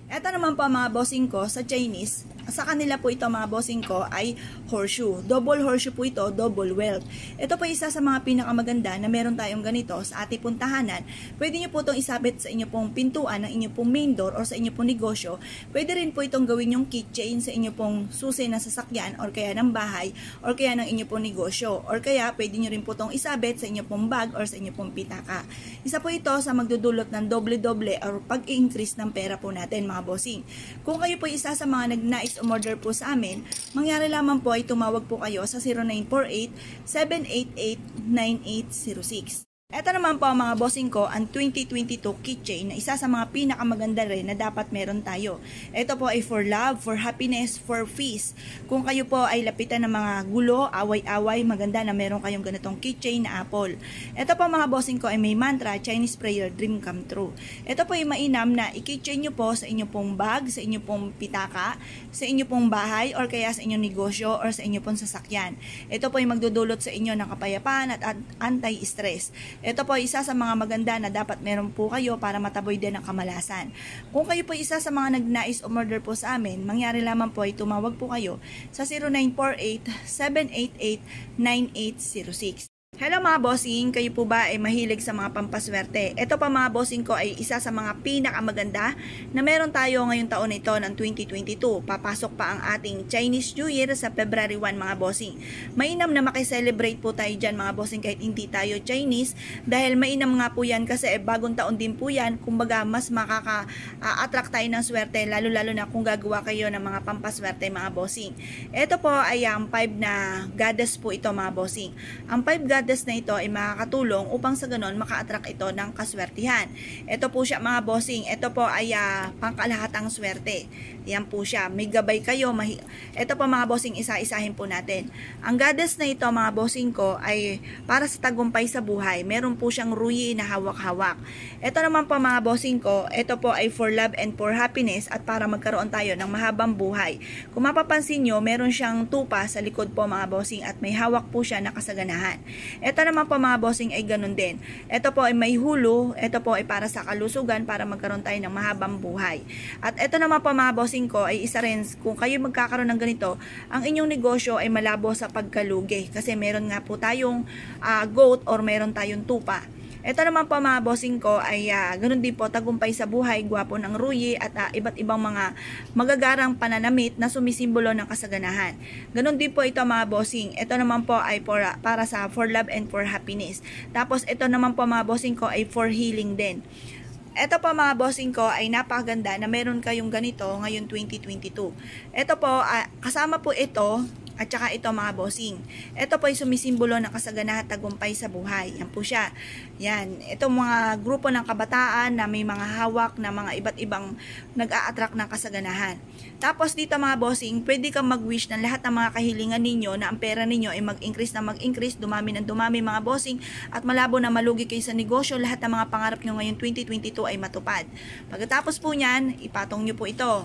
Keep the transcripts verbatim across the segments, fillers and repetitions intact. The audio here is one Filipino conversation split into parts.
Ito naman po mga bossing ko sa Chinese, sa kanila po ito mga bossing ko ay horseshoe. Double horseshoe po ito, double welt. Ito po isa sa mga pinakamaganda na meron tayong ganito sa ating puntahanan. Pwede nyo po itong isabit sa inyo pong pintuan ng inyo pong main door or sa inyo pong negosyo. Pwede rin po itong gawin yung keychain sa inyo pong susi na sasakyan or kaya ng bahay or kaya ng inyo pong negosyo. Or kaya pwede nyo rin po itong isabit sa inyo pong bag or sa inyo pong pitaka. Isa po ito sa magdudulot ng doble-doble or pag-increase ng pera po natin mga bossing. Kung kayo po isa sa mga nagnais umorder po sa amin, mangyari lamang po ay tumawag po kayo sa zero nine four eight, seven eight eight, nine eight zero six. Ito naman po mga bossing ko, ang twenty twenty-two keychain na isa sa mga pinakamaganda rin na dapat meron tayo. Ito po ay for love, for happiness, for peace. Kung kayo po ay lapitan ng mga gulo, away-away, maganda na meron kayong ganitong keychain na apple. Ito po mga bossing ko ay may mantra, Chinese prayer, dream come true. Ito po ay mainam na i-keychain nyo po sa inyo pong bag, sa inyo pong pitaka, sa inyo pong bahay, or kaya sa inyong negosyo, or sa inyo pong sasakyan. Ito po ay magdudulot sa inyo ng kapayapaan at anti-stress. Ito po isa sa mga maganda na dapat meron po kayo para mataboy din ang kamalasan. Kung kayo po isa sa mga nagnais umorder po sa amin, mangyari lamang po ay tumawag po kayo sa zero nine four eight, seven eight eight, nine eight zero six. Hello mga bossing, kayo po ba ay mahilig sa mga pampaswerte? Ito pa mga bossing ko ay isa sa mga pinakamaganda na meron tayo ngayong taon ito ng twenty twenty-two. Papasok pa ang ating Chinese New Year sa February first mga bossing. Mainam na makiselebrate po tayo dyan mga bossing kahit hindi tayo Chinese dahil mainam nga po yan kasi eh, bagong taon din po yan. Kumbaga mas makaka-attract tayo ng swerte lalo lalo na kung gagawa kayo ng mga pampaswerte mga bossing. Ito po ay ang five na goddess po ito mga bossing. Ang five goddess na ito ay makakatulong upang sa ganon maka-attract ito ng kaswertihan. Ito po siya mga bossing. Ito po ay uh, pangkalahatang swerte. Yan po siya. May gabay kayo. Mahi ito po mga bossing, isa-isahin po natin. Ang goddess na ito mga bossing ko ay para sa tagumpay sa buhay. Meron po siyang ruyi na hawak-hawak. Ito naman po mga bossing ko, ito po ay for love and for happiness at para magkaroon tayo ng mahabang buhay. Kung mapapansin nyo, meron siyang tupa sa likod po mga bossing at may hawak po siya na kasaganahan. Ito naman po mga bossing ay ganun din. Ito po ay may hulo. Ito po ay para sa kalusugan para magkaroon tayo ng mahabang buhay. At ito naman po mga bossing ko ay isa rin, kung kayo magkakaroon ng ganito, ang inyong negosyo ay malabo sa pagkalugi. Kasi meron nga po tayong uh, goat or meron tayong tupa. Ito naman po mga bossing ko ay uh, ganun din po, tagumpay sa buhay, gwapo ng ruyi at uh, iba't ibang mga magagarang pananamit na sumisimbolo ng kasaganahan. Ganun din po ito mga bossing. Ito naman po ay for, uh, para sa for love and for happiness. Tapos ito naman po mga bossing ko ay for healing din. Ito po mga bossing ko ay napakaganda na meron kayong ganito ngayon twenty twenty-two. Ito po, uh, kasama po ito at saka ito mga bossing. Ito po ay sumisimbolo ng kasaganahan at tagumpay sa buhay. Yan po siya. Yan. Ito mga grupo ng kabataan na may mga hawak na mga iba't ibang nag-a-attract ng kasaganahan. Tapos dito mga bossing, pwede kang mag-wish ng lahat ng mga kahilingan ninyo na ang pera ninyo ay mag-increase na mag-increase, dumami ng dumami mga bossing at malabo na malugi kayo sa negosyo. Lahat ng mga pangarap nyo ngayon twenty twenty-two ay matupad. Pagkatapos po niyan, ipatong nyo po ito.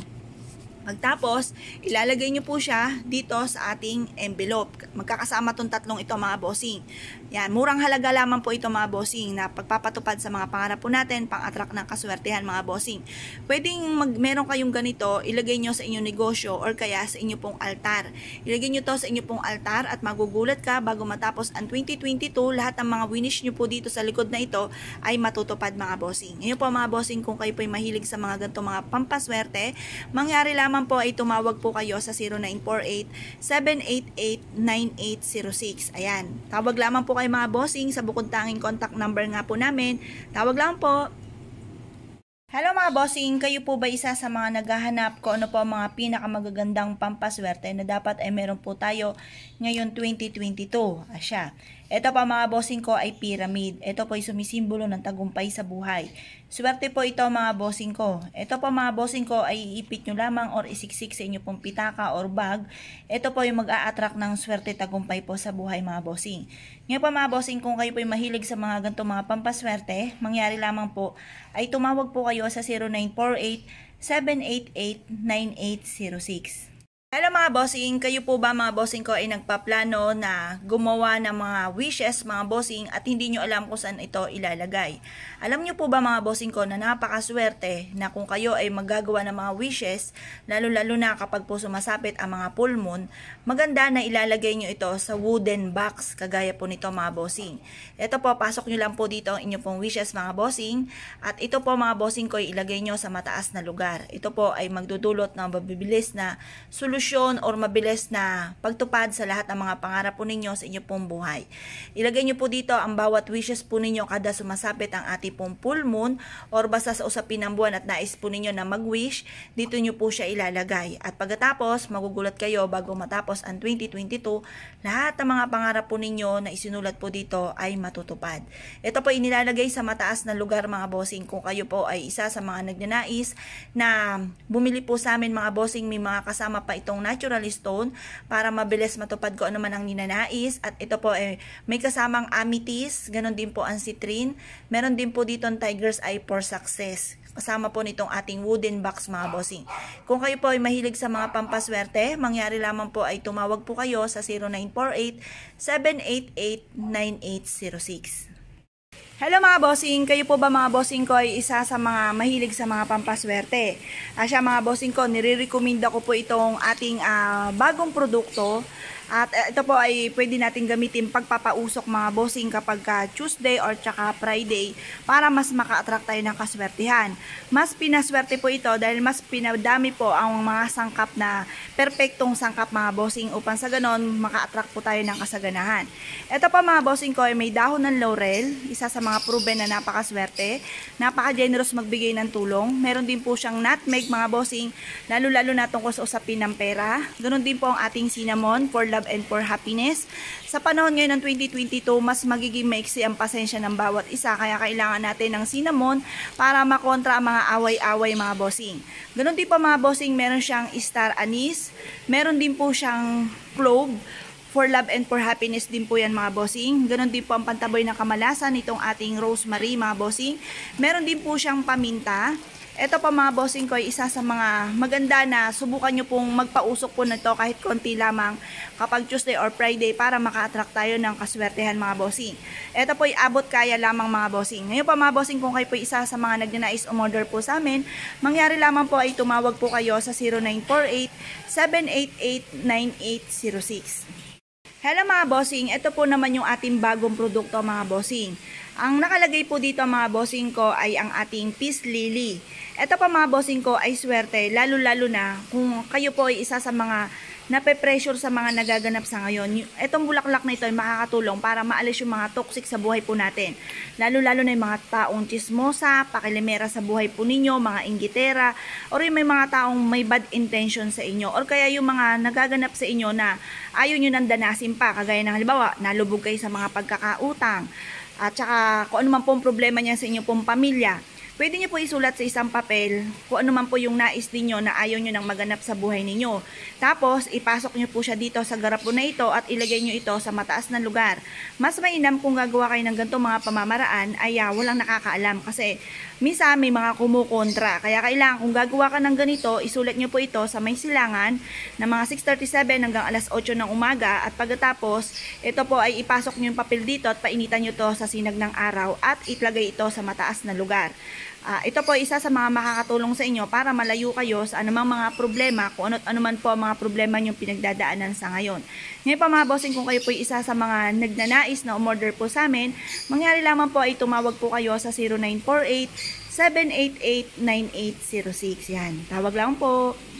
Pagtapos, ilalagay nyo po siya dito sa ating envelope. Magkakasama itong tatlong ito mga bossing. Yan, murang halaga lamang po ito mga bossing na pagpapatupad sa mga pangarap po natin, pang-attract ng kaswertehan mga bossing. Pwedeng mag, meron kayong ganito, ilagay nyo sa inyong negosyo or kaya sa inyo pong altar. Ilagay nyo to sa inyo pong altar at magugulat ka bago matapos ang twenty twenty-two, lahat ng mga winish nyo po dito sa likod na ito ay matutupad mga bossing. Ngayon po mga bossing, kung kayo po ay mahilig sa mga ganito mga pampaswerte, mangyari lamang po ay tumawag po kayo sa zero nine four eight, seven eight eight, nine eight zero six. Ayan. Tawag lamang po kayo mga bossing sa bukod tanging contact number nga po namin. Tawag lang po. Hello mga bossing, kayo po ba isa sa mga naghahanap ko ano po ang mga pinakamagagandang pampaswerte na dapat ay meron po tayo ngayon twenty twenty-two? Asya. Ito pa mga bossing ko ay pyramid. Ito po ay sumisimbolo ng tagumpay sa buhay. Swerte po ito mga bossing ko. Ito po mga bossing ko ay iipit nyo lamang or isiksik sa inyo pong pitaka or bag. Ito po yung mag-a-attract ng swerte tagumpay po sa buhay mga bossing. Ngayon pa mga bossing, kung kayo po ay mahilig sa mga ganito mga pampaswerte, mangyari lamang po ay tumawag po kayo sa zero nine four eight, seven eight eight, nine eight zero six. Hello mga bossing, kayo po ba mga bossing ko ay nagpaplano na gumawa ng mga wishes mga bossing at hindi nyo alam kung saan ito ilalagay? Alam nyo po ba mga bossing ko na napakaswerte na kung kayo ay magagawa ng mga wishes, lalo lalo na kapag po sumasapit ang mga full moon, maganda na ilalagay nyo ito sa wooden box kagaya po nito mga bossing. Ito po, pasok nyo lang po dito ang inyo pong wishes mga bossing at ito po mga bossing ko ilagay nyo sa mataas na lugar. Ito po ay magdudulot ng mabibilis na solusyon or mabilis na pagtupad sa lahat ng mga pangarap po ninyo sa inyong pong buhay. Ilagay nyo po dito ang bawat wishes po ninyo kada sumasapit ang ating pong full moon or basta sa usapin ng buwan at nais po ninyo na mag-wish, dito nyo po siya ilalagay. At pagkatapos, magugulat kayo bago matapos ang twenty twenty-two, lahat ng mga pangarap po ninyo na isinulat po dito ay matutupad. Ito po inilalagay sa mataas na lugar mga bossing kung kayo po ay isa sa mga nagnanais na bumili po sa amin mga bossing, may mga kasama pa itong natural stone para mabilis matupad ko ano man ang ninanais. At ito po ay may kasamang amethyst, ganon din po ang citrine. Meron din po dito ang tiger's eye for success. Kasama po nitong ating wooden box mga bossing. Kung kayo po ay mahilig sa mga pampaswerte, mangyari lamang po ay tumawag po kayo sa zero nine four eight, seven eight eight, nine eight zero six. Hello mga bossing, kayo po ba mga bossing ko ay isa sa mga mahilig sa mga pampaswerte? Asya mga bossing ko, nire-recommenda ko po itong ating uh, bagong produkto. At uh, ito po ay pwede natin gamitin pagpapausok mga bossing kapag ka Tuesday or tsaka Friday para mas maka-attract tayo ng kaswertihan. Mas pinaswerte po ito dahil mas pinadami po ang mga sangkap na perpektong sangkap mga bossing upang sa ganon maka-attract po tayo ng kasaganahan. Ito po mga bossing ko ay may dahon ng laurel, isa sa mga proven na napakaswerte, napaka-generous magbigay ng tulong. Meron din po siyang nutmeg mga bossing, lalo-lalo na tungkol sa usapin ng pera. Ganon din po ang ating cinnamon for love and for happiness. Sa panahon ngayon ng twenty twenty-two, mas magiging maiksi ang pasensya ng bawat isa, kaya kailangan natin ng cinnamon para makontra ang mga away-away mga bossing. Ganon din po mga bossing, meron siyang star anise, meron din po siyang clove. For love and for happiness din po yan mga bossing. Ganon din po ang pantaboy ng kamalasan nitong ating rosemary mga bossing. Meron din po siyang paminta. Ito pa mga bossing ko ay isa sa mga maganda na subukan nyo pong magpausok po nito kahit konti lamang kapag Tuesday or Friday para maka-attract tayo ng kaswertehan mga bossing. Ito po ay abot kaya lamang mga bossing. Ngayon pa mga bossing, kung kayo po isa sa mga nagnanais umorder po sa amin, mangyari lamang po ay tumawag po kayo sa zero nine four eight, seven eight eight, nine eight zero six. Hello mga bossing, ito po naman yung ating bagong produkto mga bossing. Ang nakalagay po dito mga bossing ko ay ang ating peace lily. Ito pa mga bossing ko ay swerte, lalo-lalo na kung kayo po ay isa sa mga nape-pressure sa mga nagaganap sa ngayon. Itong bulaklak na ito ay makakatulong para maalis yung mga toxic sa buhay po natin. Lalo-lalo na yung mga taong chismosa, pakilimera sa buhay po ninyo, mga inggitera, or yung may mga taong may bad intention sa inyo. Or kaya yung mga nagaganap sa inyo na ayaw nyo nang danasin pa, kagaya ng halimbawa, nalubog kayo sa mga pagkakautang, at saka kung ano man pong problema niya sa inyong pong pamilya. Pwede niyo po isulat sa isang papel kung ano man po yung nais niyo na ayaw niyo nang maganap sa buhay ninyo. Tapos, ipasok niyo po siya dito sa garapon na ito at ilagay niyo ito sa mataas na lugar. Mas mainam kung gagawa kayo ng ganitong mga pamamaraan ay uh, walang nakakaalam kasi minsan may mga kumukontra. Kaya kailangan kung gagawa ka ng ganito, isulat niyo po ito sa may silangan na mga six thirty-seven hanggang alas otso ng umaga at pagkatapos, ito po ay ipasok niyo yung papel dito at painitan niyo to sa sinag ng araw at itlagay ito sa mataas na lugar. Uh, ito po isa sa mga makakatulong sa inyo para malayo kayo sa anumang mga problema, kung ano't anuman po ang mga problema nyo pinagdadaanan sa ngayon. Ngayon pa mga bossing, kung kayo po isa sa mga nagnanais na umorder po sa amin, mangyari lamang po ay tumawag po kayo sa zero nine four eight, seven eight eight, nine eight zero six. Yan, tawag lang po.